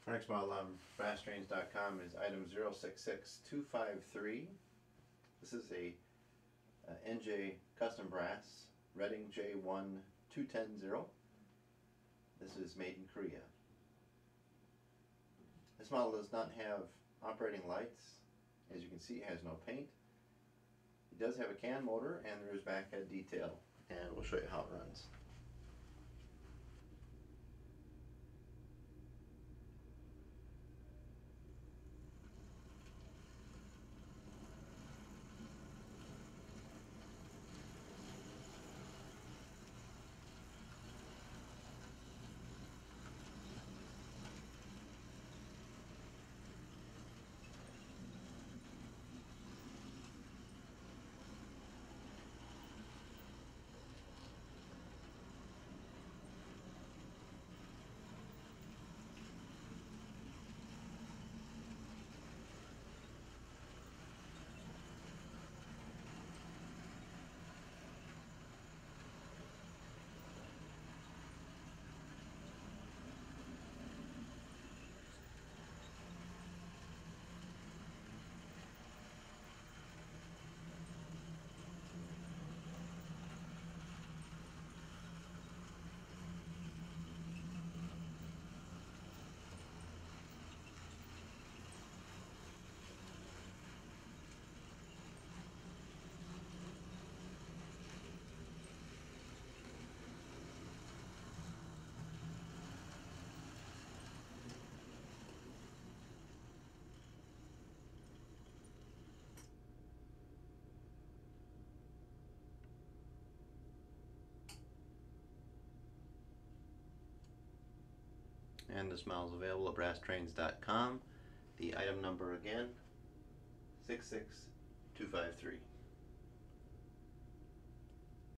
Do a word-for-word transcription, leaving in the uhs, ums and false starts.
Our next model on brass trains dot com is item zero six six two five three. This is a, a N J Custom Brass Reading J one two ten zero. This is made in Korea. This model does not have operating lights. As you can see, it has no paint. It does have a can motor and there is back head detail, and we'll show you how it runs. And this model is available at brass trains dot com. The item number again, six six two five three.